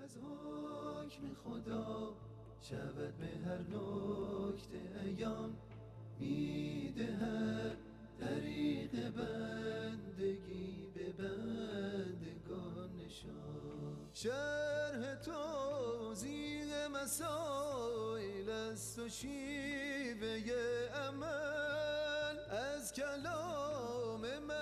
از حکم خدا شود به هر نکته ایام میدهد طریق بندگی به بندگان نشان. شرح توضیح مسائل است و شیوه عمل از کلام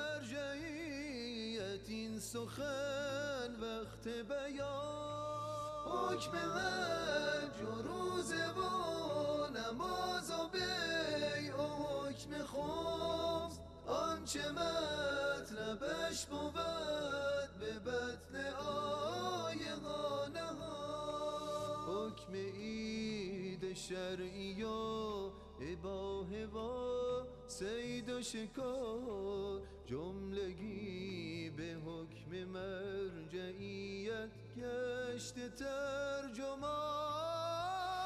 مرجعیت این سخن وقت بیان. حکم حج و روزه و نماز و بیع و حکم خمس آنچه مطلبش بود به بطن آیهانه ها. حکم عید شرعی و اباحه و صید و شکار جملگی به حکم مرجعیت گشته ترجمان.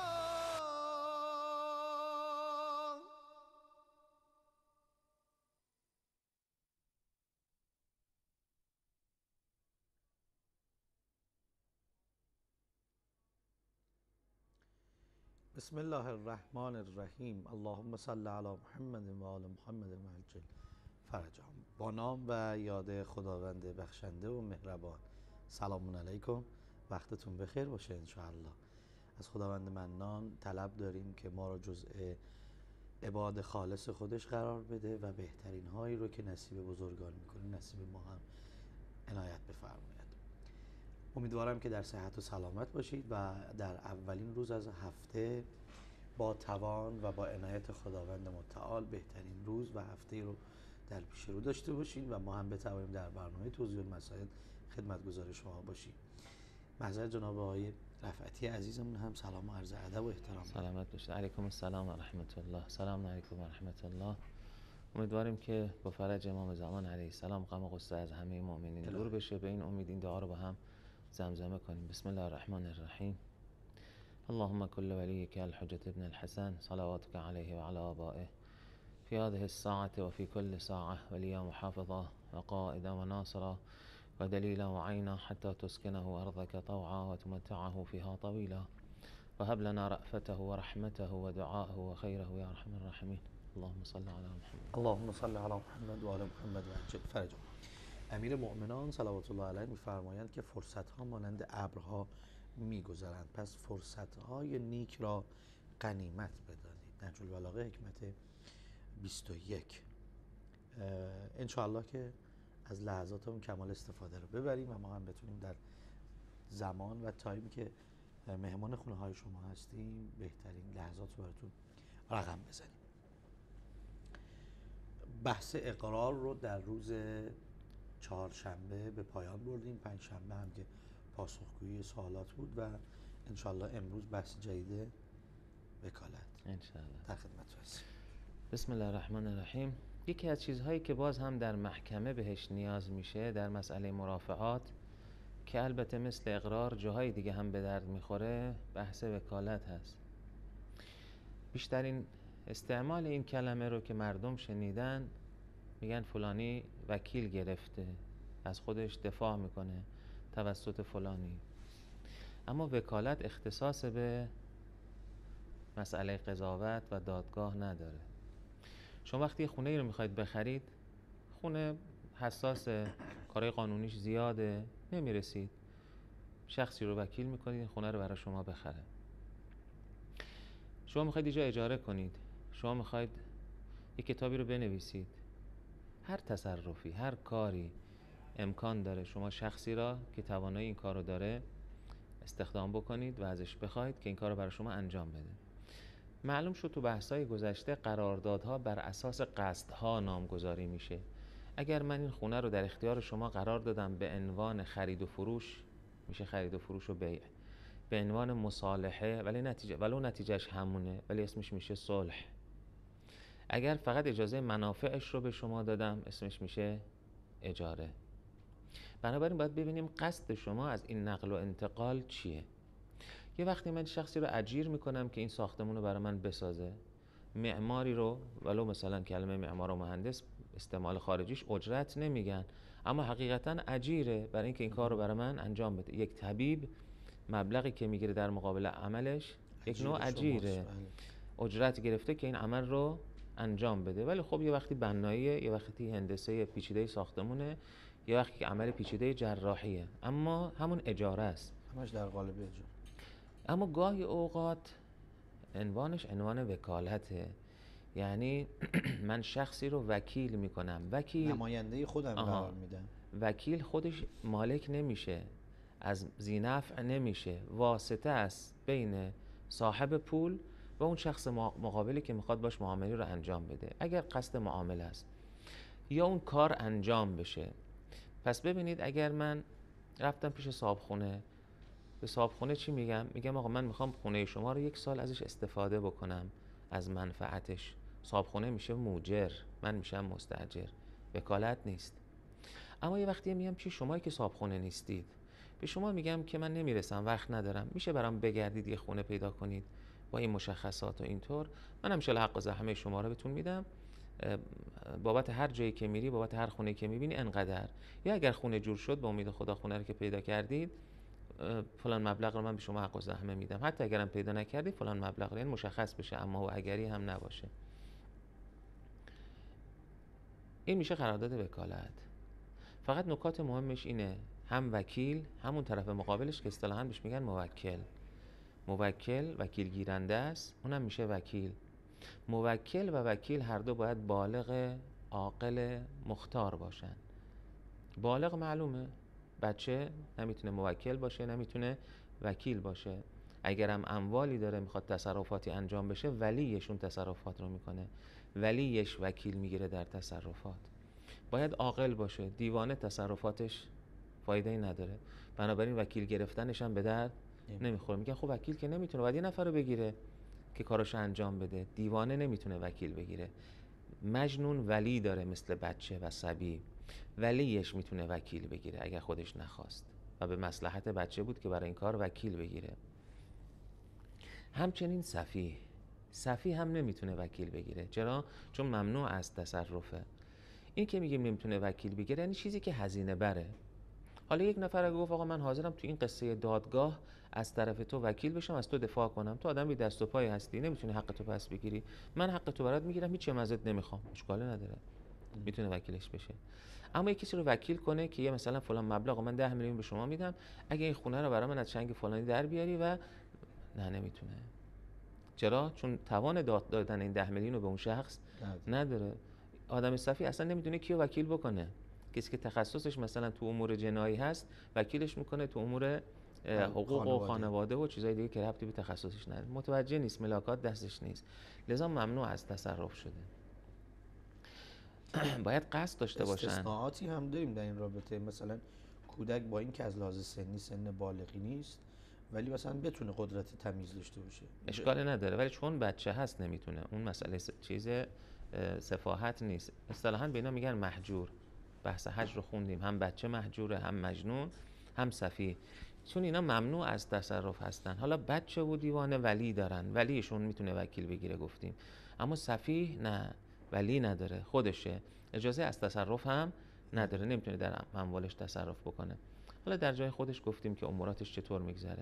بسم الله الرحمن الرحیم. اللهم صل علی محمد و آل محمد و عجل فرجهم. با نام و یاد خداوند بخشنده و مهربان. سلام علیکم، وقتتون بخیر باشه انشاءالله. از خداوند منان طلب داریم که ما را جزء عباد خالص خودش قرار بده و بهترین هایی رو که نصیب بزرگان میکنه نصیب ما هم عنایت بفرماید. امیدوارم که در صحت و سلامت باشید و در اولین روز از هفته با توان و با عنایت خداوند متعال بهترین روز و هفته رو در پیش رو داشته باشید و ما هم بتوانیم در برنامه توضیح مسائل خدمتگزار شما باشیم. محضر جناب آقای رفعتی عزیزمون هم سلام و عرض ادب و احترام. سلامت باشید. علیکم السلام و رحمت الله. سلام علیکم و رحمت الله. امیدواریم که با فرج امام زمان علیه السلام غم و غصه از همه مؤمنین دور بشه. به این امید این دعا رو با هم زمزمه کنیم. بسم الله الرحمن الرحیم. اللهم كل وليك الحجة ابن الحسن صلواتك عليه وعلى آبائه في هذه الساعة وفي كل ساعة وليا وحافظا وقائدا وناصرا ودليلا وعينا حتى تسكنه أرضك طوعا وتمتعه فيها طويلا وهب لنا رأفته ورحمته ودعاءه وخيره يا أرحم الراحمين. اللهم صل على محمد. اللهم صل علی محمد و آل محمد و عجل فرجهم. امیر مؤمنان صلوات الله علیه می‌فرمایند که فرصت‌ها مانند ابرها می‌گذرند، پس فرصت‌های نیک را غنیمت بدانید. نهج البلاغه حکمت 21. انشاءالله که از لحظات اون کمال استفاده رو ببریم و ما هم بتونیم در زمان و تایمی که مهمان خونه های شما هستیم بهترین لحظات رو براتون رقم بزنیم. بحث اقرار رو در روز چهارشنبه به پایان بردیم. پنجشنبه هم که پاسخگویی سوالات بود و انشاءالله امروز بحث جدید وکالت انشاءالله در خدمت هستیم. بسم الله الرحمن الرحیم. یکی از چیزهایی که باز هم در محکمه بهش نیاز میشه در مسئله مرافعات که البته مثل اقرار جاهای دیگه هم به درد میخوره بحث وکالت هست. بیشترین استعمال این کلمه رو که مردم شنیدن میگن فلانی وکیل گرفته، از خودش دفاع میکنه توسط فلانی. اما وکالت اختصاص به مسئله قضاوت و دادگاه نداره. شما وقتی یه خونه ای رو میخواید بخرید، خونه حساس، کارهای قانونیش زیاده، نمیرسید، شخصی رو وکیل میکنید این خونه رو برای شما بخره. شما میخواید اینجا اجاره کنید، شما میخواید یه کتابی رو بنویسید، هر تصرفی، هر کاری امکان داره شما شخصی را که توانایی این کار رو داره استخدام بکنید و ازش بخواید که این کار رو برای شما انجام بده. معلوم شد تو بحث‌های گذشته قراردادها بر اساس قصدها نامگذاری میشه. اگر من این خونه رو در اختیار شما قرار دادم به عنوان خرید و فروش، میشه خرید و فروش و بیع. به عنوان مصالحه ولو نتیجهش همونه ولی اسمش میشه صلح. اگر فقط اجازه منافعش رو به شما دادم اسمش میشه اجاره. بنابراین باید ببینیم قصد شما از این نقل و انتقال چیه. یه وقتی من شخصی رو اجیر میکنم که این ساختمون رو برای من بسازه، معماری رو، ولو مثلا کلمه معمار و مهندس استعمال خارجیش اجرت نمیگن اما حقیقتا اجیره برای اینکه این کار رو برای من انجام بده. یک طبیب مبلغی که میگیره در مقابل عملش یک نوع اجیره، اجرت گرفته که این عمل رو انجام بده. ولی خب یه وقتی بناییه، یه وقتی هندسه پیچیده ساختمونه، یه وقتی که عمل پیچیده جراحیه، اما همون اجاره است، همش در قالب اجاره. اما گاهی اوقات عنوانش عنوان وکالته، یعنی من شخصی رو وکیل میکنم. وکیل نماینده خودم قرار میدم. وکیل خودش مالک نمیشه، از ذینفع نمیشه، واسطه است بین صاحب پول و اون شخص مقابلی که میخواد باش معامله رو انجام بده، اگر قصد معامله است یا اون کار انجام بشه. پس ببینید اگر من رفتم پیش صاحبخونه، به صاحبخونه چی میگم؟ میگم آقا من میخوام خونه شما رو 1 سال ازش استفاده بکنم، از منفعتش. صاحبخونه میشه موجر، من میشم مستاجر، وکالت نیست. اما یه وقتی میگم پیش شمایی که صاحبخونه نیستید، به شما میگم که من نمیرسم، وقت ندارم، میشه برام بگردید یه خونه پیدا کنید با این مشخصات و اینطور، من همیشه حق و زحمه شما رو بهتون میدم، بابت هر جایی که میری، بابت هر خونه که میبینی انقدر، یا اگر خونه جور شد به امید خدا خونه رو که پیدا کردید فلان مبلغ رو من به شما حق و زحمه میدم، حتی اگرم پیدا نکردید فلان مبلغ رو، این مشخص بشه، اما و اگری هم نباشه. این میشه قرارداد وکالت. فقط نکات مهمش اینه، هم وکیل، همون طرف مقابلش که اصطلاحاً بهش میگن موکل. موکل وکیل گیرنده است، اونم میشه وکیل. موکل و وکیل هر دو باید بالغ، عاقل، مختار باشن. بالغ معلومه، بچه نمیتونه موکل باشه، نمیتونه وکیل باشه. اگرم اموالی داره میخواد تصرفاتی انجام بشه، ولیشون تصرفات رو میکنه، ولیش وکیل میگیره در تصرفات. باید عاقل باشه، دیوانه تصرفاتش فایده‌ای نداره، بنابراین وکیل گرفتنش هم به درد نمیخوره. میگن خب وکیل که نمیتونه، باید یه نفر رو بگیره که کاراشو انجام بده. دیوانه نمیتونه وکیل بگیره، مجنون ولی داره مثل بچه و صبی، ولیش میتونه وکیل بگیره اگر خودش نخواست و به مصلحت بچه بود که برای این کار وکیل بگیره. همچنین سفیه هم نمیتونه وکیل بگیره. چرا؟ چون ممنوع از تصرفه. این که میگیم نمیتونه وکیل بگیره یعنی چیزی که هزینه بره. حالا یک نفر گفت آقا من حاضرم تو این قصه دادگاه از طرف تو وکیل بشم، از تو دفاع کنم، تو آدم بی دست و پای هستی، نمیتونی حق تو پس بگیری، من حق تو برات میگیرم، هیچ ازت نمیخوام، اشکالی نداره، میتونه وکیلش بشه. اما یک کسی رو وکیل کنه که یه مثلا فلان مبلغ من 10 میلیون به شما میدم، اگه این خونه رو برای من از چنگ فلانی در بیاری، و نه، نمیتونه. چرا؟ چون توان دادن این 10 میلیون رو به اون شخص نداره. آدم صفی اصلا نمیدونه کیو وکیل بکنه. کسی که تخصصش مثلا تو امور جنایی هست وکیلش میکنه تو امور حقوق و خانواده و چیزای دیگه که ربطی به تخصصش نداره، متوجه نیست، ملاکات دستش نیست، لذا ممنوع از تصرف شده. باید قصد داشته باشن. استثناءاتی هم داریم در این رابطه، مثلا کودک با این که از لحاظ سنی سن بالغی نیست ولی مثلا بتونه قدرت تمیز داشته باشه، اشکالی نداره، ولی چون بچه هست نمیتونه. اون مسئله چیز سفاهت نیست. اصطلاحاً به اینا میگن محجور. بحث حج رو خوندیم، هم بچه محجوره، هم مجنون، هم سفیه، چون اینا ممنوع از تصرف هستن. حالا بچه و دیوانه ولی دارن، ولیشون میتونه وکیل بگیره گفتیم، اما سفیه نه، ولی نداره، خودشه، اجازه از تصرف هم نداره، نمیتونه در اموالش تصرف بکنه. حالا در جای خودش گفتیم که اموراتش چطور میگذره.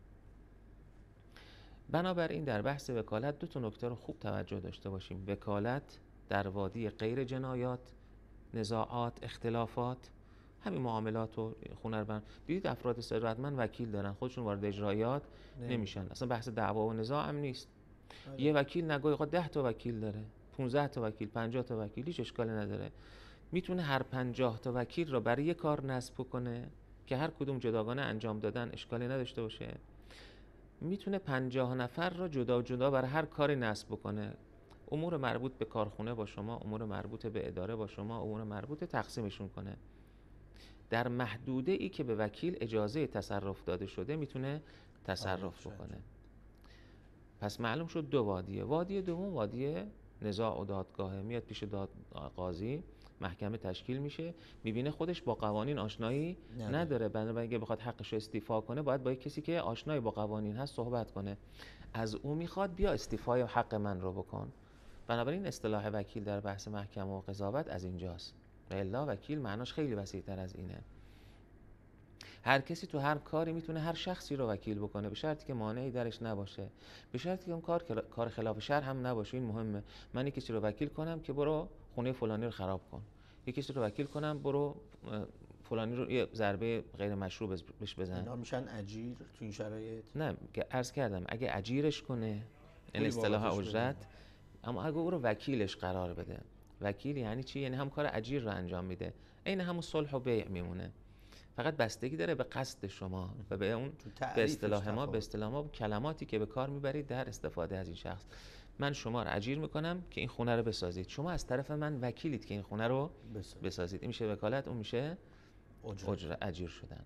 بنابراین در بحث وکالت 2 تا نکته رو خوب توجه داشته باشیم. وکالت در وادی غیر جنایات، نزاعات، اختلافات، همین معاملات و خونه رو دیدید افراد ثروتمند وکیل دارن، خودشون وارد اجرایات نمیشن، اصلا بحث دعوا و نزاع هم نیست. یه وکیل نگاه 10 تا وکیل داره، 15 تا وکیل، 50 تا وکیل، هیچ اشکالی نداره. میتونه هر 50 تا وکیل رو برای یه کار نصب کنه که هر کدوم جداگانه انجام دادن اشکالی نداشته باشه. میتونه 50 نفر رو جدا جدا برای هر کاری نصب کنه، امور مربوط به کارخونه با شما، امور مربوط به اداره با شما، امور مربوط تقسیمشون کنه. در محدوده ای که به وکیل اجازه تصرف داده شده میتونه تصرف بکنه. پس معلوم شد 2 وادیه. وادی دوم وادی نزاع و دادگاهه. میاد پیش قاضی، محکمه تشکیل میشه، میبینه خودش با قوانین آشنایی نداره، بنابراین اگه بخواد حقش رو استیفا کنه باید با کسی که آشنایی با قوانین هست صحبت کنه، از او میخواد بیا استیفای حق من رو بکن. بنابراین اصطلاح وکیل در بحث محکمه و قضاوت از اینجاست، و الا وکیل معناش خیلی وسیع‌تر از اینه. هر کسی تو هر کاری میتونه هر شخصی رو وکیل بکنه، به شرطی که مانعی درش نباشه، به شرطی که اون کار خلاف شرع هم نباشه. این مهمه. من کسی رو وکیل کنم که برو خونه فلانی رو خراب کن، کسی رو وکیل کنم برو فلانی رو یه ضربه غیر مشروع بهش بزن. اینا میشن اجیر تو این شرایط؟ نه که عرض کردم اگه اجیرش کنه این اصطلاح اجرت، اما اگه او رو وکیلش قرار بده. وکیل یعنی چی؟ یعنی هم کار اجیر رو انجام میده، این همون صلح و بیع میمونه. فقط بستگی داره به قصد شما و به اون به اصطلاح ما کلماتی که به کار میبرید در استفاده از این شخص. من شما رو اجیر میکنم که این خونه رو بسازید، شما از طرف من وکیلید که این خونه رو بسازید. این میشه وکالت، اون میشه اجیر شدن.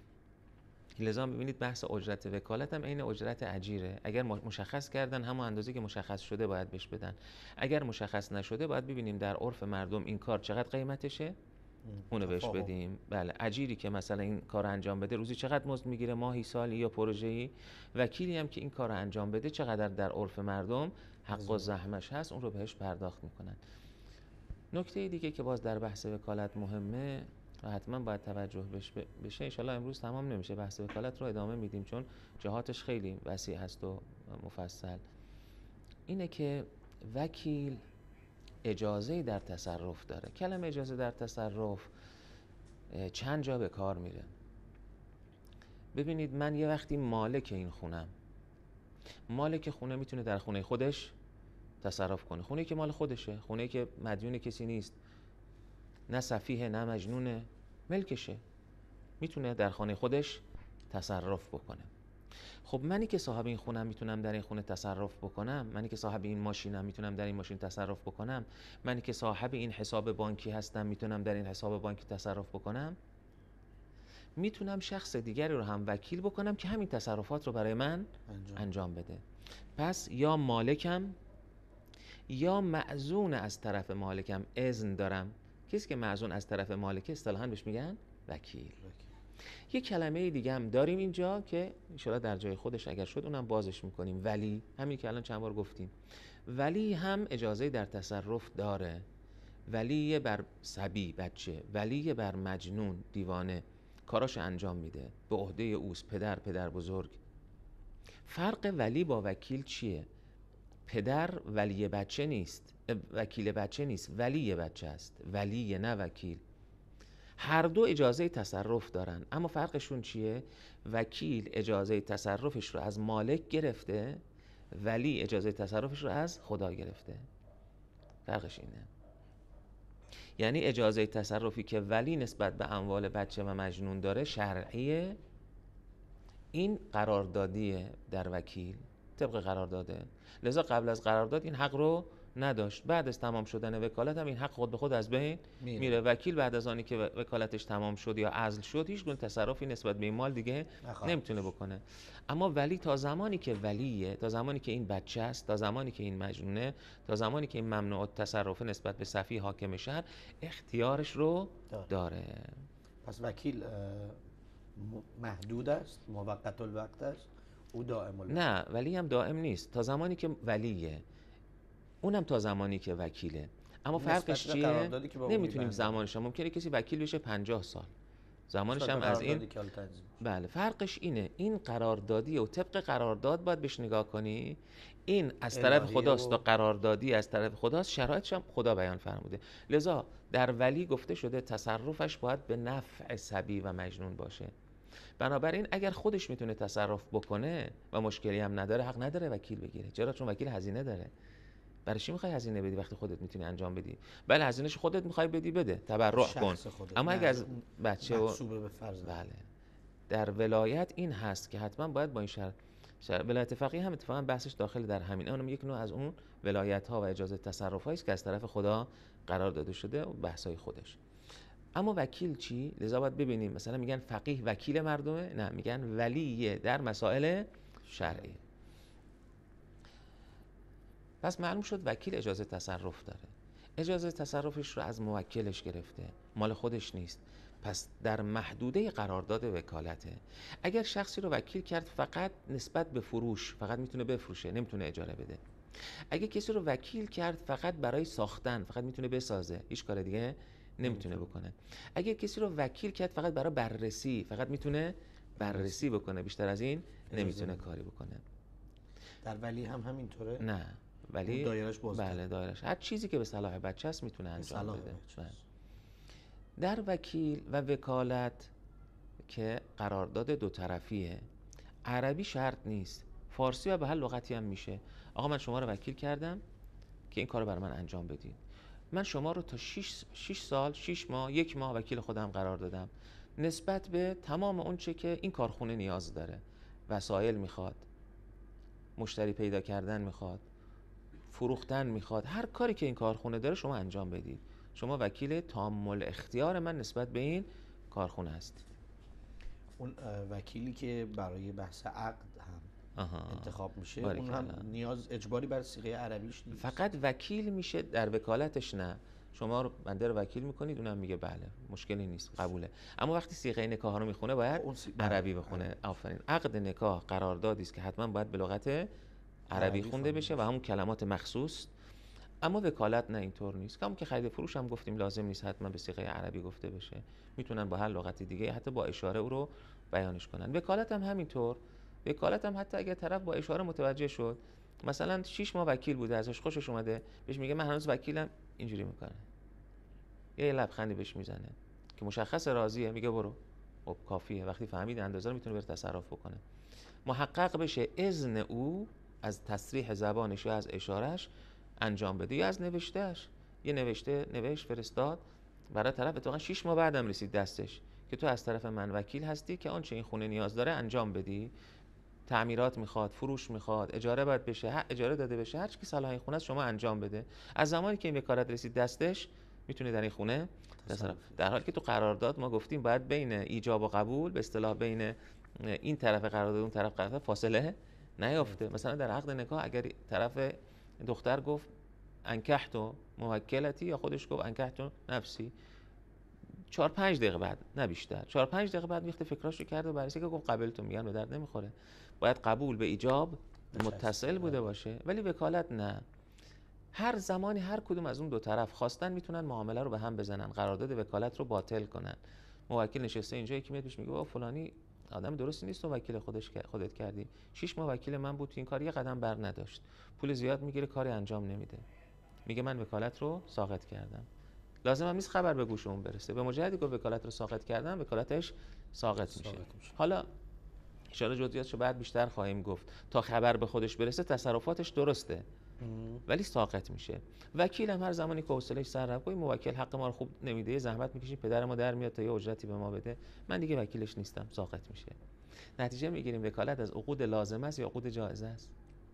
لذا می‌بینید بحث اجرت وکالت هم عین اجرت اجیره. اگر مشخص کردن همون اندازه که مشخص شده باید بهش بدن، اگر مشخص نشده باید ببینیم در عرف مردم این کار چقدر قیمتشه اونو بهش بدیم. بله، اجیری که مثلا این کار انجام بده روزی چقدر مزد میگیره، ماهی، سالی یا پروژه‌ای. وکیلی هم که این کار انجام بده چقدر در عرف مردم حق و زحمش هست اون رو بهش پرداخت میکنن. نکته دیگه که باز در بحث وکالت مهمه و حتما باید توجه بشه، انشالله امروز تمام نمیشه، بحث وکالت رو ادامه میدیم چون جهاتش خیلی وسیع هست و مفصل، اینه که وکیل اجازه در تصرف داره. کلمه اجازه در تصرف چند جا به کار میره. ببینید من یه وقتی مالک این خونم، مالک خونه میتونه در خونه خودش تصرف کنه، خونه که مال خودشه، خونه که مدیون کسی نیست، نه سفیه نه مجنونه، ملکشه، میتونه در خانه خودش تصرف بکنه. خب منی که صاحب این خونم میتونم در این خونه تصرف بکنم، منی که صاحب این ماشینم میتونم در این ماشین تصرف بکنم، منی که صاحب این حساب بانکی هستم میتونم در این حساب بانکی تصرف بکنم، میتونم شخص دیگری رو هم وکیل بکنم که همین تصرفات رو برای من انجام بده. پس یا مالکم یا مأذون از طرف مالکم اذن دارم. کسی که مأذون از طرف مالک اصطلاحاً بهش میگن وکیل. یه کلمه دیگه هم داریم اینجا که ان شاءالله در جای خودش اگر شد اونم بازش میکنیم، ولی. همین که الان چند بار گفتیم، ولی هم اجازه در تصرف داره. ولی بر صبی، بچه، ولی بر مجنون، دیوانه، کاراش انجام میده، به عهده اوست، پدر بزرگ. فرق ولی با وکیل چیه؟ پدر ولی بچه نیست، وکیل بچه نیست، ولی بچه است، ولی نه وکیل. هر دو اجازه تصرف دارن، اما فرقشون چیه؟ وکیل اجازه تصرفش رو از مالک گرفته، ولی اجازه تصرفش رو از خدا گرفته. فرقش اینه. یعنی اجازه تصرفی که ولی نسبت به اموال بچه و مجنون داره شرعیه، این قراردادیه در وکیل، طبق قرارداده. لذا قبل از قرارداد این حق رو نداشت، بعد از تمام شدن وکالت هم این حق خود به خود از بین میره. وکیل بعد از آنی که وکالتش تمام شد یا عزل شد هیچ گونه تصرفی نسبت به این مال دیگه نمیتونه بکنه. اما ولی تا زمانی که ولیه، تا زمانی که این بچه است، تا زمانی که این مجنونه، تا زمانی که این ممنوع التصرف نسبت به صفی حاکم شهر، اختیارش رو داره. پس وکیل محدود است، موقت الوقت است، او دائم الوقت. نه، ولی هم دائم نیست، تا زمانی که ولیه، اونم تا زمانی که وکیله. اما فرقش چیه؟ نمیتونیم زمانش، ممکنه کسی وکیل بشه 50 سال، زمانش هم از این. بله، فرقش اینه، این قراردادیه و طبق قرارداد باید بهش نگاه کنی. این از طرف خداست و قراردادی از طرف خداست، شرایطش هم خدا بیان فرموده. لذا در ولی گفته شده تصرفش باید به نفع صبی و مجنون باشه. بنابراین اگر خودش میتونه تصرف بکنه و مشکلی هم نداره، حق نداره وکیل بگیره. چرا؟ چون وکیل هزینه داره. برای چی میخوای هزینه بدی وقتی خودت میتونی انجام بدی؟ بله، هزینه‌شو خودت میخوای بدی، بده، تبرع کن. اما اگر از بچه و بله، در ولایت این هست که حتما باید با این ولایت فقیه هم اتفاقا بحثش داخل در همین، اونم یک نوع از اون ولایت ها و اجازه تصرف هایی است که از طرف خدا قرار داده شده و بحث های خودش. اما وکیل چی؟ لذا باید ببینیم، مثلا میگن فقیه وکیل مردمه، نه، میگن ولیه در مسائل شرعی. پس معلوم شد وکیل اجازه تصرف داره، اجازه تصرفش رو از موکلش گرفته، مال خودش نیست، پس در محدوده قرارداد وکالته. اگر شخصی رو وکیل کرد فقط نسبت به فروش، فقط میتونه بفروشه، نمیتونه اجاره بده. اگر کسی رو وکیل کرد فقط برای ساختن، فقط میتونه بسازه، هیچ کار دیگه نمیتونه بکنه. اگه کسی رو وکیل کرد فقط برای بررسی، فقط میتونه بررسی بکنه، بیشتر از این نمیتونه کاری بکنه. در ولی هم همینطوره؟ نه، ولی دایرش بازتر. بله دایرش، هر چیزی که به صلاح بچه است میتونه انجام بده. بله. در وکیل و وکالت که قرارداد دو طرفیه، عربی شرط نیست، فارسی و به هر لغتی هم میشه. آقا من شما رو وکیل کردم که این کارو برای من انجام بدید. من شما رو تا 6 سال، 6 ماه، 1 ماه وکیل خودم قرار دادم نسبت به تمام اون چه که این کارخونه نیاز داره. وسایل میخواد، مشتری پیدا کردن میخواد، فروختن میخواد، هر کاری که این کارخونه داره شما انجام بدید. شما وکیل تام الاختیار من نسبت به این کارخونه هستید. اون وکیلی که برای بحث عقد هم انتخاب میشه، اون هم نیاز اجباری بر صیغه عربیش نیست؟ فقط وکیل میشه، در وکالتش نه. شما رو بنده رو وکیل میکنید، اونم میگه بله مشکلی نیست قبوله، اما وقتی صیغه نکاح رو میخونه باید عربی بخونه. آفرین. عقد نکاح قراردادی است که حتما باید به لغت عربی خونده بشه و همون کلمات مخصوص. اما وکالت نه، اینطور نیست. همون که خرید فروش هم گفتیم لازم نیست حتما به صیغه عربی گفته بشه، میتونن با هر لغت دیگه حتی با اشاره او رو بیانش کنن. وکالت هم همینطور. وکالت هم حتی اگه طرف با اشاره متوجه شد، مثلا 6 ماه وکیل بوده ازش خوشش اومده، بهش میگه من هنوز وکیلم، اینجوری میکنه، یه لبخندی بهش میزنه که مشخص راضیه، میگه برو. خب کافیه، وقتی فهمید اندازه رو میتونه بر تصرف بکنه. محقق بشه اذن او از تصریح زبانش یا از اشارهش انجام بده یا از نوشتهش. یه نوشت فرستاد برای طرف، اتفاقا 6 ماه بعدم رسید دستش که تو از طرف من وکیل هستی که آنچه این خونه نیاز داره انجام بدی. تعمیرات میخواد، فروش میخواد، اجاره باید بشه، اجاره داده بشه، هر چی که صلاح این خونه است شما انجام بده. از زمانی که این وکالت رسید دستش میتونه در این خونه تصرف. در حالی که تو قرارداد ما گفتیم باید بین ایجاب و قبول، به اصطلاح بین این طرف قرارداد اون طرف قرارداد فاصله نیافته. مثلا در عقد نکاح اگر طرف دختر گفت انکحتو موکلتی یا خودش گفت انکحتو نفسی، 4-5 دقیقه بعد، نه بیشتر، 4-5 دقیقه بعد میخته فکراشو کرد و بررسی که گفت قبلتو، میگن به درد نمیخوره. باید قبول به ایجاب متصل بوده باشه. ولی وکالت نه، هر زمانی هر کدوم از اون دو طرف خواستن میتونن معامله رو به هم بزنن، قرارداد وکالت رو باطل کنن. موکل نشسته اینجا، یکی میاد بهش میگه بابا فلانی آدم درستی نیست، تو وکیل خودت کردی، 6 ماه وکیل من بود، تو این کار یه قدم بر نداشت، پول زیاد میگیره، کاری انجام نمیده، میگه من وکالت رو ساقط کردم. لازم هم نیست خبر به گوش اون برسه، به مجردی که وکالت رو ساقط کردم وکالتش ساقط میشه. حالا اشاره جزئیاتشو بعد بیشتر خواهیم گفت. تا خبر به خودش برسه تصرفاتش درسته ولی ساقط میشه. وکیل هم هر زمانی که حوصله‌اش سر رفت، این موکل حق ما رو خوب نمیده، یه زحمت میکشیم پدر ما در میاد تا یه اجرتی به ما بده، من دیگه وکیلش نیستم، ساقط میشه. نتیجه میگیریم وکالت از عقود لازمه است یا عقود جائزه است؟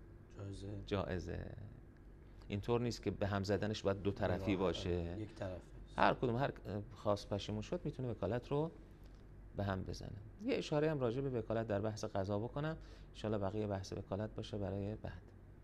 جائزه. اینطور نیست که به هم زدنش باید دو طرفی باشه، یک طرف. هر کدوم هر خاص پشیمون شد میتونه وکالت رو به هم بزنه. یه اشاره هم راجع به وکالت در بحث قضا بکنم، ان شاءالله بقیه بحث وکالت باشه برای بعد.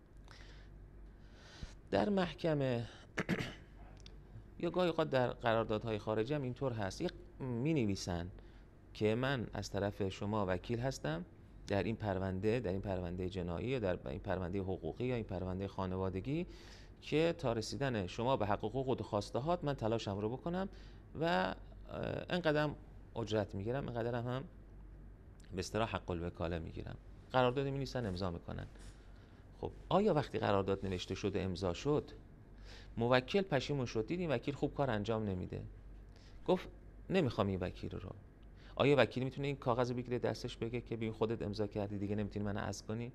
در محکمه یا گاهی اوقات در قراردادهای خارجی هم اینطور هست، می‌نویسن که من از طرف شما وکیل هستم در این پرونده جنایی یا در این پرونده حقوقی یا این پرونده خانوادگی، که تا رسیدن شما به حق و حقوق و خواستهات من تلاشم رو بکنم و اینقدر اجرت میگیرم، اینقدر هم به اصطلاح حق الوکاله میگیرم. قرارداد می‌نویسن، امضا میکنن. خب آیا وقتی قرارداد نوشته شده امضا شد موکل پشیمون شد، دید این وکیل خوب کار انجام نمیده، گفت نمیخوام این وکیل رو، آیا وکیل میتونه این کاغذ رو بگیره دستش بگه که ببین خودت امضا کردی دیگه نمیتونی منو عزل کنی؟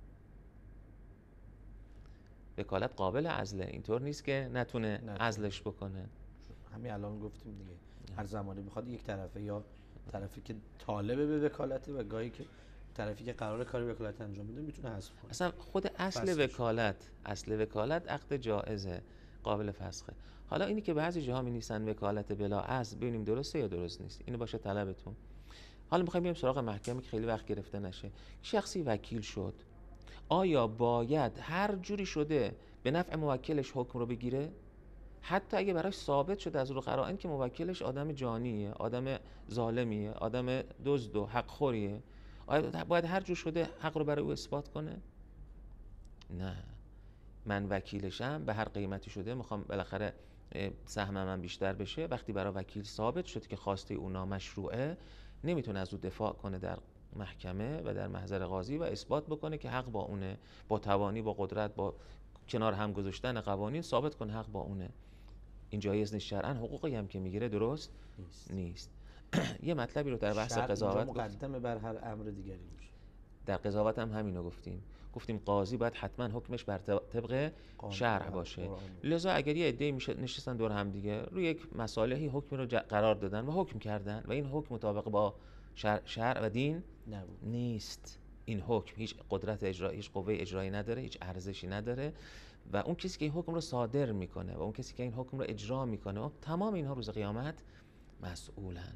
وکالت قابل عزله، اینطور نیست که نتونه عزلش بکنه. همین الان گفتیم دیگه، هر زمانی بخواد یک طرفه یا طرفی که طالب به وکالته و گاهی که طرفی که قرار کاری وکالت انجام میده میتونه حذف کنه. اصلا خود اصل وکالت عقد جائزه، قابل فسخه. حالا اینی که بعضی جاها می‌نویسن وکالت بلا اصل، ببینیم درسته یا درست نیست، اینو باشه طلبتون. حالا می‌خوایم بریم سراغ محکمه که خیلی وقت گرفته نشه. شخصی وکیل شد، آیا باید هر جوری شده به نفع موکلش حکم رو بگیره؟ حتی اگه براش ثابت شده از رو قرائن که موکلش آدم جانیه، آدم ظالمیه، آدم دزد و حقخوریه، آیا باید هر جور شده حق رو برای او اثبات کنه؟ نه، من وکیلشم، به هر قیمتی شده میخوام بالاخره سهم من بیشتر بشه. وقتی برای وکیل ثابت شد که خواسته او نامشروعه، نمیتونه از او دفاع کنه در محکمه و در محضر قاضی و اثبات بکنه که حق با اونه، با توانی، با قدرت، با کنار هم گذاشتن قوانین ثابت کنه حق با اونه. این جایز نیست شرعاً. حقوقی هم که میگیره درست نیست. یه مطلبی رو در بحث قضاوت مقدمه بر هر امر دیگری میشه. در قضاوت هم همینو گفتیم قاضی باید حتما حکمش بر طبق شرع باشه. لذا اگر یه عده‌ای نشستن دور هم دیگه روی یک مصالحی حکمی رو قرار دادن و حکم کردن و این حکم مطابق با شرع و دین نیست، این حکم هیچ قدرت اجرایی، هیچ قوه اجرایی نداره، هیچ ارزشی نداره و اون کسی که این حکم رو صادر میکنه و اون کسی که این حکم رو اجرا میکنه، تمام اینها روز قیامت مسئولن.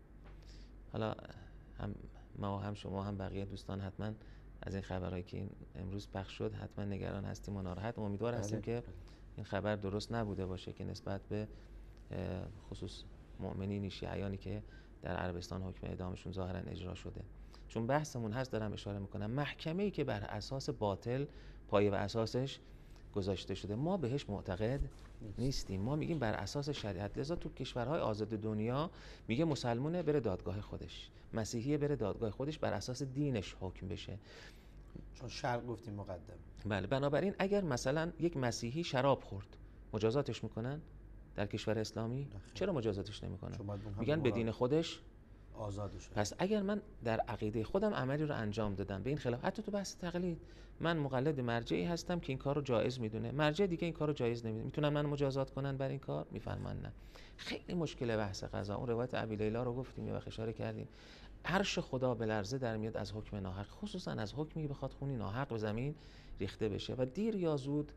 حالا هم ما هم شما هم بقیه دوستان حتما از این خبرهایی که این امروز پخش شد حتما نگران هستیم و ناراحت. امیدوار هستیم که این خبر درست نبوده باشه که نسبت به خصوص مؤمنین شیعیانی که در عربستان حکم اعدامشون ظاهرا اجرا شده. چون بحثمون هست، دارم اشاره میکنم، محکمه‌ای که بر اساس باطل پایه و اساسش گذاشته شده ما بهش معتقد نیستیم. ما میگیم بر اساس شریعت. لذا تو کشورهای آزاد دنیا میگه مسلمونه بره دادگاه خودش، مسیحیه بره دادگاه خودش، بر اساس دینش حکم بشه. چون شرع گفتیم مقدم. بله. بنابراین اگر مثلا یک مسیحی شراب خورد مجازاتش میکنن در کشور اسلامی؟ چرا مجازاتش نمیکنن؟ میگن به دین خودش آزادشه. پس اگر من در عقیده خودم عملی رو انجام دادم به این خلاف، حتی تو بحث تقلید من مقلد مرجعی هستم که این کار رو جایز میدونه، مرجع دیگه این کار رو جایز نمیدونه، میتونن من مجازات کنن بر این کار؟ میفرمان نه. خیلی مشکل بحث قضا. اون روایت ابی لیلا رو گفتیم، یه وقت اشاره کردیم، عرش خدا به لرزه در میاد از حکم ناحق، خصوصا از حکمی بخواد خونی ناحق به زمین ریخته بشه و دیر یا زود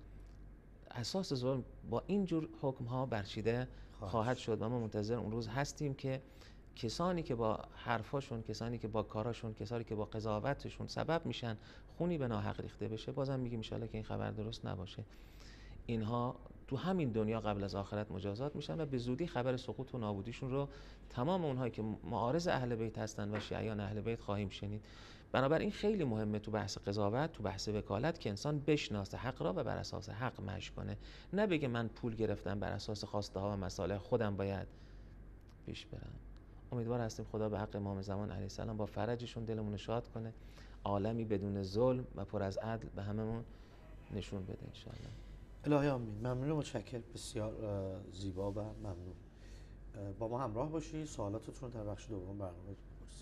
اساس ظلم با این جور حکم ها برچیده خواهد شد و ما منتظر اون روز هستیم که کسانی که با حرفاشون، کسانی که با کاراشون، کسانی که با قضاوتشون سبب میشن خونی به ناحق ریخته بشه. بازم میگیم ان شاءالله که این خبر درست نباشه، اینها تو همین دنیا قبل از آخرت مجازات میشن و به زودی خبر سقوط و نابودیشون رو تمام اونهایی که معارض اهل بیت هستن و شیعیان اهل بیت خواهیم شنید. بنابراین خیلی مهمه تو بحث قضاوت، تو بحث وکالت که انسان بشناسه حق را و بر اساس حق مشی کنه، نه بگه من پول گرفتم بر اساس خواسته ها و مصالح خودم باید پیش برم. امیدوار هستیم خدا به حق امام زمان علیه السلام با فرجشون دلمون شاد کنه، عالمی بدون ظلم و پر از عدل به هممون نشون بده ان شاء الله. الهی آمین. ممنون و متشکرم، بسیار زیبا و ممنون. با ما همراه باشید، سوالاتتون رو در بخش دوم برنامه بپرسید.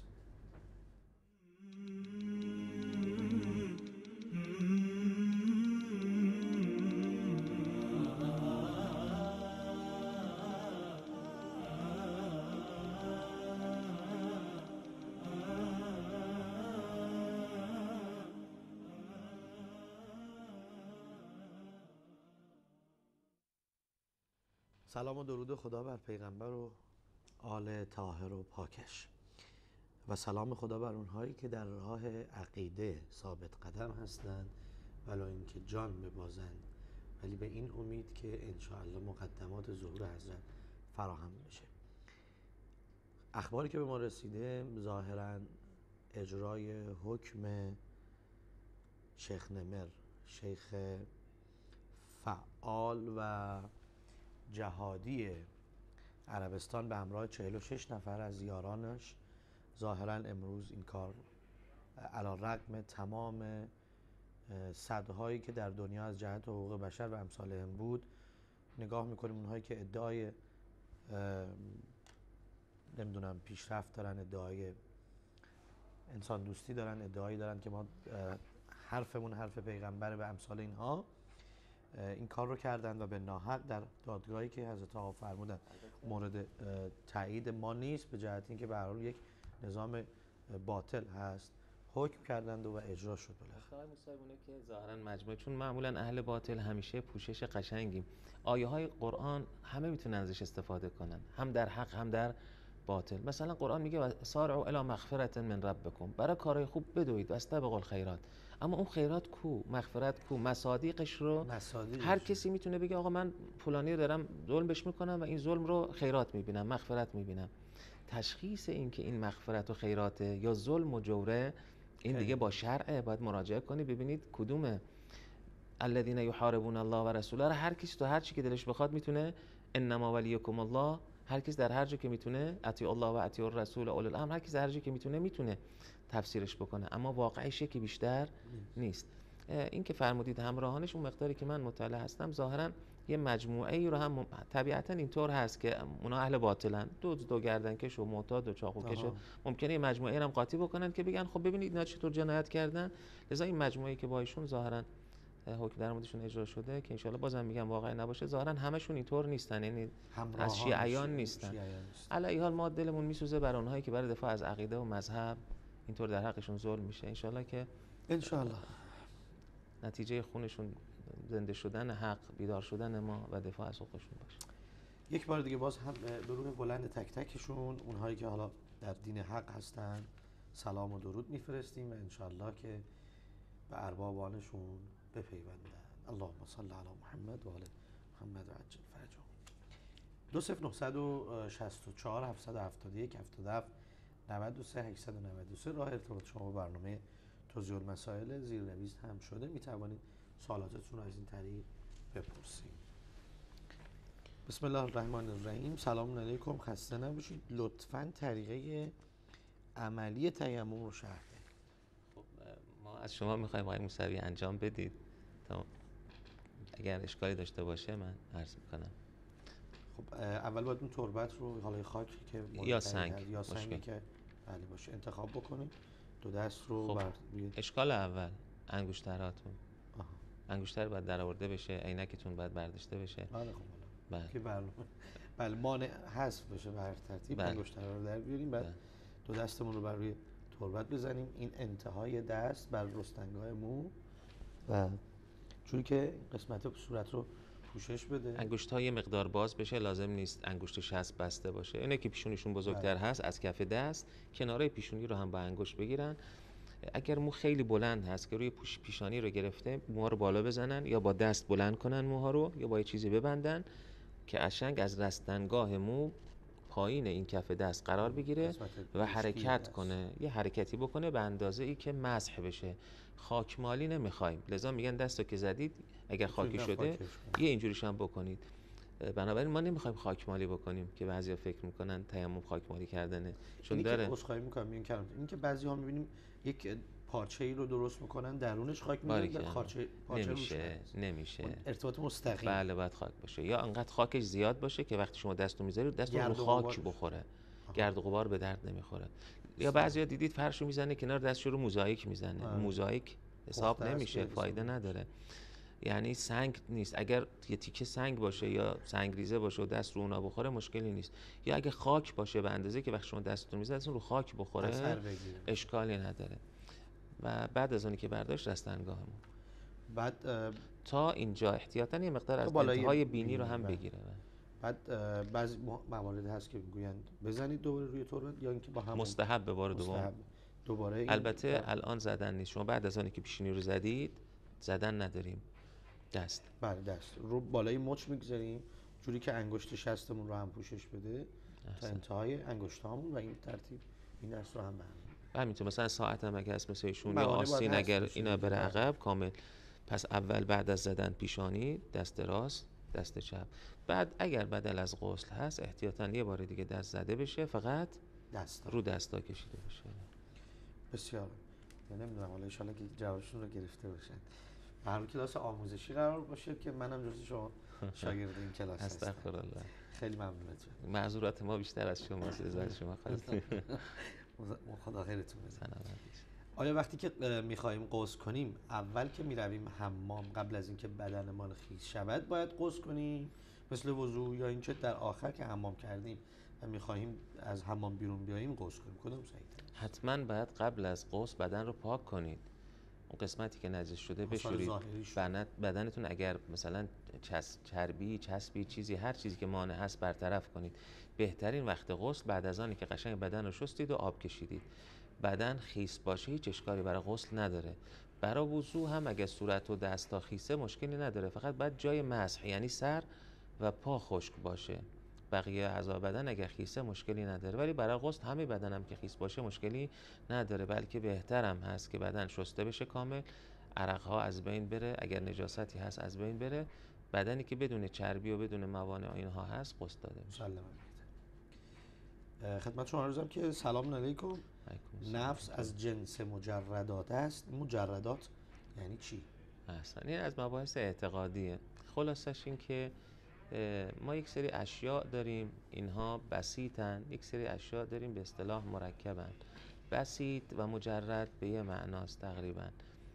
سلام و درود خدا بر پیغمبر و آل طاهر و پاکش و سلام خدا بر اونهایی که در راه عقیده ثابت قدم هستند ولو اینکه جان ببازند، ولی به این امید که انشاءالله مقدمات ظهور حضرت فراهم بشه. اخباری که به ما رسیده ظاهراً اجرای حکم شیخ نمر، شیخ فعال و جهادی عربستان به همراه 46 نفر از یارانش، ظاهراً امروز این کار علی‌رغم تمام صدهایی که در دنیا از جهت حقوق بشر و امثالهم بود، نگاه میکنیم اونهایی که ادعای نمیدونم پیشرفت دارن، ادعای انسان دوستی دارن، ادعایی دارن که ما حرفمون حرف پیغمبر و امثال اینها، این کار رو کردن و به ناحق در دادگاهی که حضرت آقا فرمودن مورد تایید ما نیست، به جهت اینکه به هر حال یک نظام باطل هست، حکم کردند و اجرا شد. بالاخره مصاحبونه که ظاهرا مجموعه، چون معمولا اهل باطل همیشه پوشش قشنگیم، آیه های قرآن همه میتونن ازش استفاده کنن، هم در حق هم در باطل. مثلا قرآن میگه سارعوا الی مغفرة من ربکم، برای کارهای خوب بدوید و استبقوا الخیرات. اما اون خیرات کو؟ مغفرت کو؟ مصادیقش رو هر کسی میتونه بگه آقا من فلانی رو دارم ظلم بهش میکنم و این ظلم رو خیرات میبینم، مغفرت میبینم. تشخیص این که این مغفرت و خیراته یا ظلم و جوره، این دیگه با شرع باید مراجعه کنی ببینید کدومه. الذین یحاربون الله و رسوله، هر کسی تو هر چی که دلش بخواد میتونه انما ولیکم الله، هر کس در هر جا که میتونه، اطیع الله و اطیع الرسول و اولي الامر، هر کس در هر جا که میتونه تفسیرش بکنه، اما واقعش که بیشتر نیست. این که فرمودید همراهانش، اون مقداری که من مطلع هستم ظاهرا یه مجموعه ای رو هم طبیعتا اینطور هست که اونا اهل باطلن، دو گردنکش و معتاد و چاقوکش، ممکنه یه مجموعه ای هم قاطی بکنن که بگن خب ببینید اینا چطور جنایت کردن، لذا این مجموعه ای که با ایشون ظاهرا حکم در موردشون اجرا شده که انشالله بازم میگم واقعی نباشه، ظاهرا همشون اینطور نیستن، یعنی از شیعیان نیستن. علی ای حال ما دلمون میسوزه برای اونهایی که برای دفاع از عقیده و مذهب اینطور در حقشون ظلم میشه. انشالله که نتیجه خونشون زنده شدن حق، بیدار شدن ما و دفاع از حقوقشون باشه. یک بار دیگه باز هم به روح بلند تک تکشون، اونهایی که حالا در دین حق هستن، سلام و درود میفرستیم و انشالله که به اربابانشون بپیوندن. اللهم صل علی محمد و آل محمد و عجل فرجهم. 20964 771 77 93 893 راه ارتباط شما با برنامه توضیح المسائل زیرنویس هم شده، میتوانید سوالاتتون رو از این طریق بپرسید. بسم الله الرحمن الرحیم. سلام علیکم، خسته نباشید. لطفاً طریقه عملی تیمم رو شرح بدید. خب ما از شما میخوایم آقای موسوی انجام بدید تا اگر اشکالی داشته باشه من عرض میکنم. خب اول باید اون تربت رو، حالا خاکی که یا سنگی که بله باشه انتخاب بکنید. دو دست رو خب اشکال اول انگشتراتون، انگشتر باید در آورده بشه، عینکتون باید برداشته بشه. بله خب بله که بله مانع حذف بشه به هر ترتیب. انگشتر رو در بیاریم، بعد دو دستمون رو بر روی تربت بزنیم، این انتهای دست بر رستنگاه مو و چون که قسمت صورت رو پوشش بده. انگشت‌ها یه مقدار باز بشه، لازم نیست انگشت شست بسته باشه. اینه که پیشونیشون بزرگتر هست از کف دست، کناره پیشونی رو هم با انگشت بگیرن. اگر مو خیلی بلند هست که روی پیشانی رو گرفته، موها رو بالا بزنن یا با دست بلند کنن موها رو، یا با یه چیزی ببندن که قشنگ از رستنگاه مو پایین این کف دست قرار بگیره و حرکت کنه، یه حرکتی بکنه به اندازه ای که مسح بشه. خاکمالی نمیخوایم، لذا میگن دستو که زدید اگر خاکی شده یه اینجوریش هم بکنید. بنابراین ما نمیخوایم خاکمالی بکنیم که بعضیا فکر میکنن تیمم خاکمالی کردنه، چون داره عذرخواهی میکنم این که بعضی ها میبینیم یک پارچه‌ای رو درست میکنن درونش خاک میذارن، پارچه نمیشه ارتباط مستقیم. بله باید خاک باشه، یا انقدر خاکش زیاد باشه که وقتی شما دستو میذارید دستو رو خاک بخوره، گرد و غبار به درد نمیخوره. یا بعضیا دیدید فرشو میزنه کنار دستشو رو موزاییک میزنه، موزاییک حساب نمیشه، فایده نداره. یعنی سنگ نیست، اگر یه تیکه سنگ باشه یا سنگریزه باشه و دست رو اونا بخوره مشکلی نیست، یا اگه خاک باشه به اندازه که وقتی شما دستتون میزنید رو خاک بخوره اشکالی نداره. و بعد از اونی که برداشت رستنگاهمون بعد تا اینجا احتیاطاً یه مقدار از انتهای بینی رو هم بگیره. بعد بعضی موارد هست که میگویند بزنید دوباره روی تربت، یا اینکه با همون مستحب به بار دوباره البته الان زدن نیست، شما بعد از اونی که پیشونی رو زدید زدن نداریم، دست بله دست رو بالای مچ میگذاریم جوری که انگشت شستمون رو هم پوشش بده تا انتهای انگشتامون و این ترتیب این دست رو هم همینطور. مثلا ساعت هم اگه هست مثل ایشون یا آستین اگر اینا بره عقب کامل، پس اول بعد از زدن پیشانی دست راست دست چپ، بعد اگر بدل از غسل هست احتیاطاً یه بار دیگه دست زده بشه، فقط رو دستا کشیده بشه. بسیار نمیدونم حالا ان شاءالله که جوابشون رو گرفته باشن. هر کلاس آموزشی قرار باشه که منم جزو شما شاگرد این کلاس هستم. استغفرالله. خیلی ممنونتون. معذورات ما بیشتر از شما، از شما خواستیم. خدا خیرتون بده. آیا وقتی که میخوایم غسل کنیم اول که میرویم حمام قبل از اینکه بدنمان خیس شود باید غسل کنیم مثل وضو، یا اینکه در آخر که حمام کردیم و میخواهیم از حمام بیرون بیاییم غسل کنیم؟ کدوم صحیح‌تره؟ حتما باید قبل از غسل بدن رو پاک کنید، اون قسمتی که نجس شده بشورید. بدنتون اگر مثلا چربی، چسبی، چیزی، هر چیزی که مانع هست برطرف کنید. بهترین وقت غسل بعد از آنی که قشنگ بدن رو شستید و آب کشیدید. بدن خیس باشه هیچ اشکالی برای غسل نداره. برای وضو هم اگه صورت و دستا خیسه مشکلی نداره، فقط باید جای مسح یعنی سر و پا خشک باشه. بقیه اعضای بدن اگر خیسه مشکلی نداره، ولی برای غسل همه بدنم که خیس باشه مشکلی نداره، بلکه بهترم هست که بدن شسته بشه کامل، عرق‌ها از بین بره، اگر نجاستی هست از بین بره بدنی که بدون چربی و بدون موانع اینها هست غسل داده میشه. خدمت شما عرضم که سلام علیکم. علیکم السلام. نفس از جنس مجردات است. مجردات یعنی چی؟ احسن. این از مباحث اعتقادیه. خلاصش این که ما یک سری اشیاء داریم اینها بسیطن، یک سری اشیاء داریم به اصطلاح مرکبن. بسیط و مجرد به یه معناست تقریبا،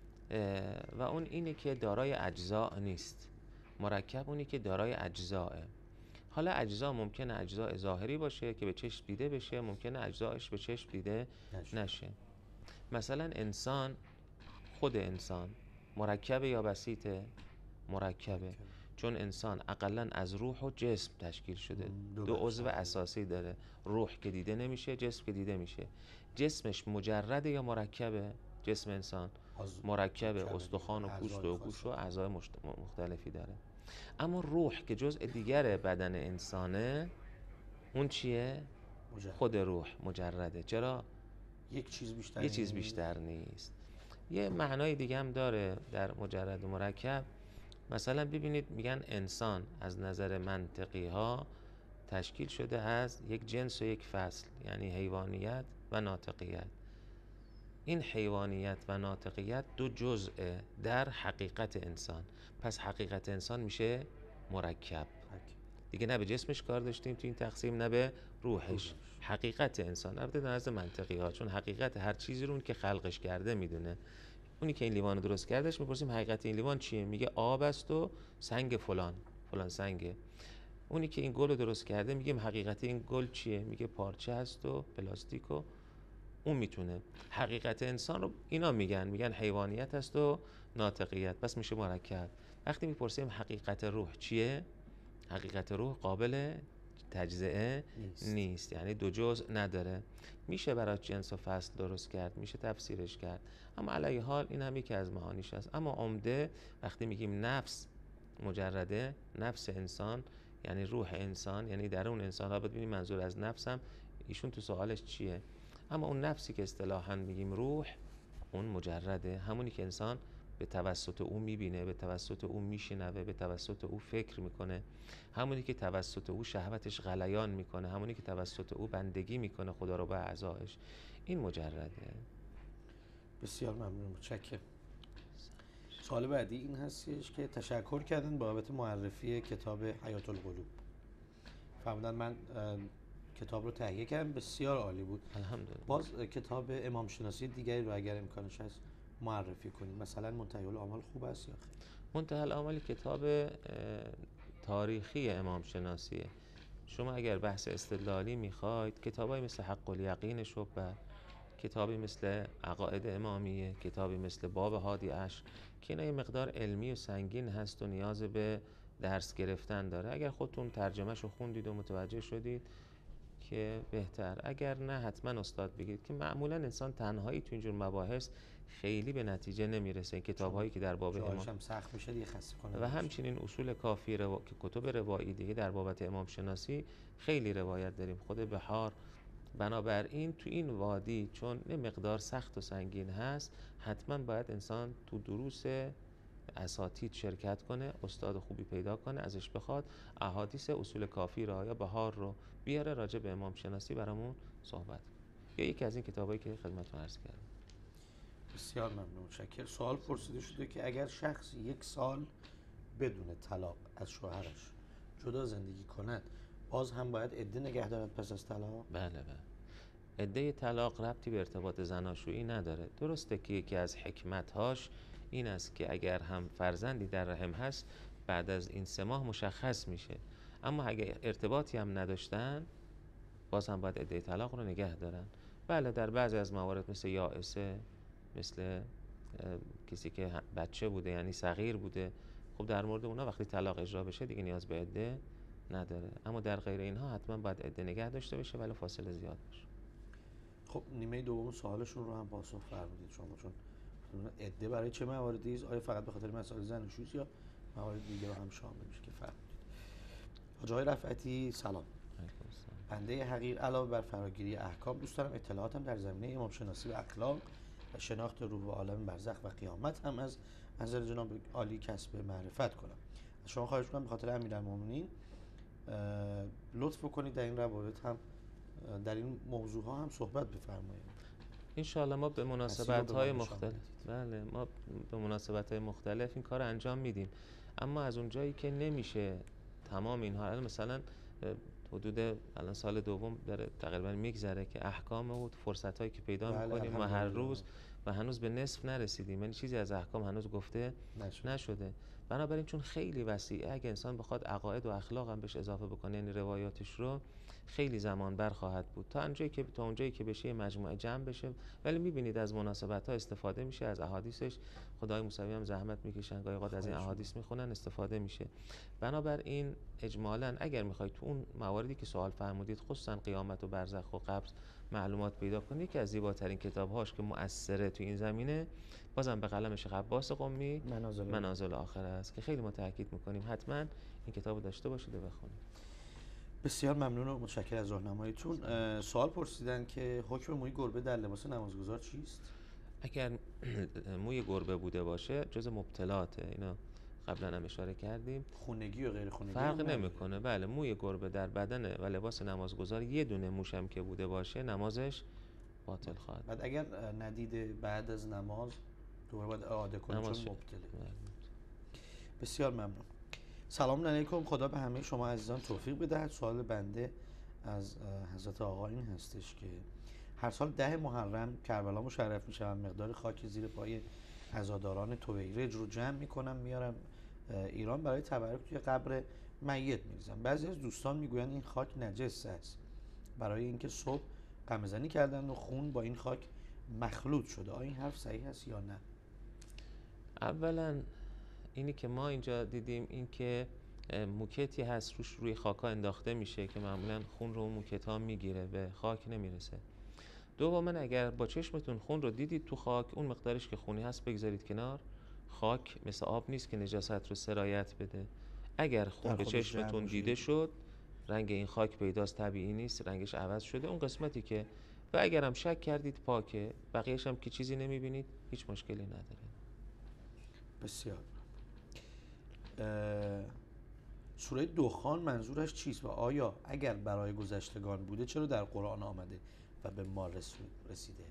و اون اینه که دارای اجزا نیست. مرکب اونی که دارای اجزاه. حالا اجزا ممکنه اجزاء ظاهری باشه که به چشم دیده بشه، ممکنه اجزایش به چشم دیده نشه. مثلا انسان، خود انسان مرکبه یا بسیطه؟ مرکبه، چون انسان اقلا از روح و جسم تشکیل شده. دو عضو اساسی داره، روح که دیده نمیشه، جسم که دیده میشه. جسمش مجرده یا مرکبه؟ جسم انسان مرکبه، استخوان و پوست و گوش و اعضای مختلفی داره. اما روح که جزء دیگر بدن انسانه، اون چیه؟ خود روح مجرده. چرا؟ یک چیز بیشتر نیست. یه معنای دیگه هم داره در مجرد و مرکب. مثلا ببینید میگن انسان از نظر منطقی ها تشکیل شده از یک جنس و یک فصل، یعنی حیوانیت و ناطقیت. این حیوانیت و ناطقیت دو جزء در حقیقت انسان. پس حقیقت انسان میشه مرکب دیگه، نه به جسمش کار داشتیم تو این تقسیم، نه به روحش. حقیقت انسان، البته در نظر منطقی ها، چون حقیقت هر چیزی رو اون که خلقش کرده میدونه. اونی که این لیوان رو درست کردش میپرسیم حقیقت این لیوان چیه؟ میگه آب است و سنگ فلان سنگه. اونی که این گل رو درست کرده میگیم حقیقت این گل چیه؟ میگه پارچه است و پلاستیک و اون میتونه. حقیقت انسان رو اینا میگن حیوانیت است و ناطقیت، پس میشه مرکب. وقتی میپرسیم حقیقت روح چیه؟ حقیقت روح قابل تجزئه نیست، یعنی دو جزء نداره. میشه برای جنس و فصل درست کرد، میشه تفسیرش کرد، اما علیه حال این هم یکی از معانیش است. اما عمده وقتی میگیم نفس مجرده، نفس انسان یعنی روح انسان، یعنی درون انسان. ها ببینید منظور از نفس هم ایشون تو سوالش چیه. اما اون نفسی که اصطلاحاً میگیم روح، اون مجرده، همونی که انسان به توسط او میبینه، به توسط او میشنوه، به توسط او فکر میکنه، همونی که توسط او شهوتش غلیان میکنه، همونی که توسط او بندگی میکنه خدا رو به اعضایش. این مجرده. بسیار ممنون، متشکرم. سوال بعدی این هستش که تشکر کردن بابت معرفی کتاب حیات القلوب. فرمودن من کتاب رو تهیه کردم، بسیار عالی بود. الحمدلله. باز کتاب امام شناسی دیگری رو اگر امکانش هست معرفی کنید، مثلا منتهی الاعمال خوب است یا خیر؟ منتهی الاعمال کتاب تاریخی امام شناسیه. شما اگر بحث استدلالی میخواید، کتابای مثل حق الیقین شبه، کتابی مثل عقاید امامیه، کتابی مثل باب هادی عشر که اینا یه مقدار علمی و سنگین هست و نیاز به درس گرفتن داره. اگر خودتون ترجمهشو خوندید و متوجه شدید که بهتر، اگر نه حتما استاد بگید، که معمولا انسان تنهایی تو اینجور مباحث خیلی به نتیجه نمیرسه. کتاب‌هایی که در باب امام هم سخت میشه دیگه، خسته کننده و همچنین اصول کافی که کتب روایی دیگه در بابت امام شناسی خیلی روایت داریم، خود بهار. بنابراین تو این وادی چون یه مقدار سخت و سنگین هست، حتما باید انسان تو دروس اساتید شرکت کنه، استاد خوبی پیدا کنه، ازش بخواد احادیث اصول کافی را یا بهار رو بیاره راجع به امام شناسی برامون صحبت یا یکی از این کتابایی که خدمتتون عرض کردم. بسیار ممنون، متشکرم. سوال پرسیده شده که اگر شخص 1 سال بدون طلاق از شوهرش جدا زندگی کند، باز هم باید عده نگه دارد پس از طلاق؟ بله. عده طلاق ربطی به ارتباط زناشویی نداره. درسته که یکی از حکمت‌هاش این است که اگر هم فرزندی در رحم هست، بعد از این 3 ماه مشخص میشه. اما اگر ارتباطی هم نداشتن، باز هم باید عده طلاق رو نگه دارن. بله، در بعضی از موارد مثل یائسه، مثل کسی که بچه بوده یعنی صغیر بوده، خب در مورد اونا وقتی طلاق اجرا بشه دیگه نیاز به عده نداره. اما در غیر اینها حتما باید عده نگه داشته بشه، ولی فاصله زیاد باشه. خب نیمه دوم سوالشون رو هم پاسخ فرمودید شما، چون عده برای چه مواردی است؟ آیا فقط به خاطر مسائل زناشویی یا موارد دیگه رو هم شامل میشه که فرمودید؟ حاج آقای رفعتی سلام. بنده حقیر علاوه بر فراگیری احکام، دوست دارم اطلاعاتم در زمینه امام شناسی و اخلاق و شناخت روح و عالم برزخ و قیامت هم از نظر جناب عالی کسب معرفت کنم. شما خواهش می‌کنم به خاطر امیرالمومنین لطف کنید در این روایت هم در این موضوع ها هم صحبت بفرمایید. انشاءالله ما به مناسبت‌های مختلف بله ما به مناسبت‌های مختلف این کار انجام میدیم، اما از اونجایی که نمیشه تمام اینها، مثلا حدود الان سال دوم داره تقریبا میگذره که احکام و فرصت‌هایی که پیدا می‌کنیم و هر روز و هنوز به نصف نرسیدیم، یعنی چیزی از احکام هنوز گفته نشده. بنابراین چون خیلی وسیعه، اگه انسان بخواد عقاید و اخلاق هم بهش اضافه بکنه، یعنی روایاتش رو، خیلی زمان بر خواهد بود تا اونجایی که بشه مجموعه جمع بشه. ولی می‌بینید از مناسبت‌ها استفاده میشه، از احادیثش خدای موسوی هم زحمت میکشن، گاهی اوقات از این احادیث میخونن، استفاده میشه. بنابراین اجمالاً اگر میخواید تو اون مواردی که سوال فرمودید، خصوصا قیامت و برزخ و قبر معلومات پیدا کنید، که از زیباترین کتاب‌هاش که مؤثره تو این زمینه بازم به قلم شیخ عباس قمی منازل آخره است که خیلی ما تاکید میکنیم حتما این کتابو داشته باشید و بخونید. بسیار ممنون و متشکرم از راهنماییتون. سوال پرسیدن که حکم موی گربه در لباس نمازگزار چیست؟ اگر موی گربه بوده باشه جز مبتلاته، اینا قبلا هم اشاره کردیم. خونگی و غیر خونگی فرق نمیکنه. بله، موی گربه در بدن و لباس نمازگزار یه دونه موشم که بوده باشه نمازش باطل خواهد. بعد اگر ندیده بعد از نماز دوباره باید اعاده کنه چون مبتله. بسیار ممنون. سلام علیکم، خدا به همه شما عزیزان توفیق بدهد. سوال بنده از حضرت آقا این هستش که هر سال 10 محرم کربلا مشرف میشم، مقدار خاک زیر پای عزاداران تویرج رو جمع میکنم میارم ایران برای تبرک توی قبر میت میریزم. بعضی از دوستان میگویند این خاک نجس است، برای اینکه صبح قمه‌زنی کردن و خون با این خاک مخلوط شده. آیا این حرف صحیح است یا نه؟ اولا اینی که ما اینجا دیدیم این که موکتی هست روی خاکا انداخته میشه که معمولا خون رو موکتا میگیره، به خاک نمیرسه. دوما اگر با چشمتون خون رو دیدید تو خاک، اون مقدارش که خونی هست بگذارید کنار. خاک مثل آب نیست که نجاست رو سرایت بده. اگر خون به چشمتون دیده شد، رنگ این خاک پیداست، طبیعی نیست، رنگش عوض شده، اون قسمتی که و اگر هم شک کردید پاکه، بقیه‌اش هم که چیزی نمیبینید، هیچ مشکلی نداره. بسیار. سوره دخان منظورش چیست و آیا اگر برای گذشتگان بوده چرا در قرآن آمده و به ما رسیده؟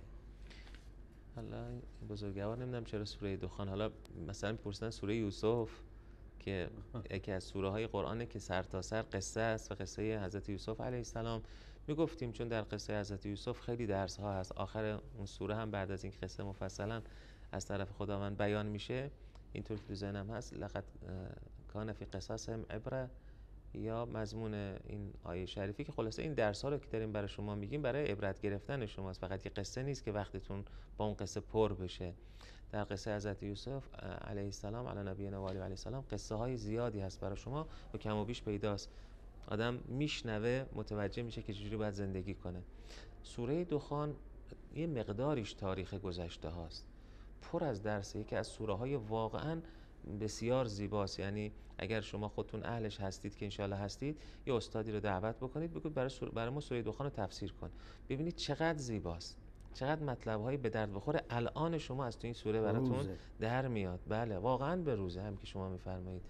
حالا بزرگوار نمیدونم چرا سوره دخان، حالا مثلا میپرسن سوره یوسف که یکی از سوره های قرآنه که سر تا سر قصه است و قصه حضرت یوسف علیه السلام. میگفتیم چون در قصه حضرت یوسف خیلی درس ها هست، آخر اون سوره هم بعد از این قصه مفصلا از طرف خداوند بیان میشه. اینطور که تو ذهنم هست لقد کان فی قصصهم عبره، یا مضمون این آیه شریفی که خلاصه این درس ها رو که داریم برای شما میگیم برای عبرت گرفتن شماست، فقط یه قصه نیست که وقتتون با اون قصه پر بشه. در قصه حضرت یوسف علیه السلام علی نبینا و علیه السلام قصه های زیادی هست برای شما و کم و بیش پیداست، آدم میشنوه متوجه میشه که چجوری باید زندگی کنه. سوره دخان یه مقداریش تاریخ گذشته هاست، پر از درسه، که از سوره های واقعا بسیار زیباست. یعنی اگر شما خودتون اهلش هستید که انشالله هستید، یه استادی رو دعوت بکنید بگید برای ما سوره دخان رو تفسیر کن، ببینید چقدر زیباست، چقدر مطلب‌های به درد بخوره الان شما از تو این سوره براتون در میاد. بله واقعا به روزه هم که شما میفرمایید.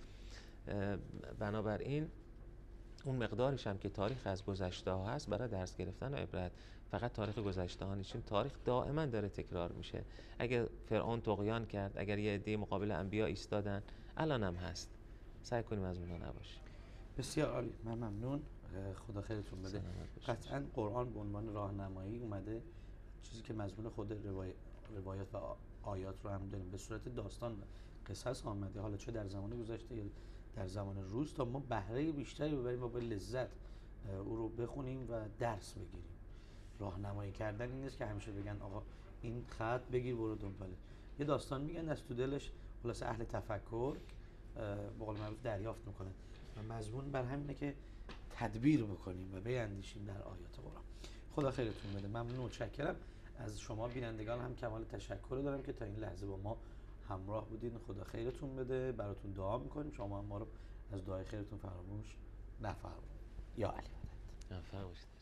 بنابراین اون مقدارش هم که تاریخ از گذشته ها هست برای درس گرفتن و عبرت. فقط تاریخ گذشته ها نیست، تاریخ دائما داره تکرار میشه. اگر فرعون طغیان کرد، اگر یه عده مقابل انبیا ایستادن، الان هم هست. سعی کنیم از اونها نباشیم. بسیار عالی، من ممنون، خدا خیرتون بده. قطعا قرآن به عنوان راهنمایی اومده، چیزی که مضمون خود روایات و آیات رو هم داریم به صورت داستان قصص آمده، حالا چه در زمان گذشته یا در زمان روز، تا ما بهره بیشتری ببریم و با لذت او رو بخونیم و درس بگیریم. راهنمایی کردن این نیست که همیشه بگن آقا این خط بگیر برو دنباله. یه داستان میگن از تو دلش خلاص اهل تفکر به قول معروف دریافت میکنن و مضمون بر همینه که تدبیر بکنیم و بیندیشیم در آیات قرآن. خدا خیرتون بده. ممنون و متشکرم از شما بینندگان، هم کمال تشکر دارم که تا این لحظه با ما همراه بودین. خدا خیرتون بده. براتون دعا میکنیم، شما هم ما رو از دعای خیرتون فراموش نفرمایید. یا علی مدد.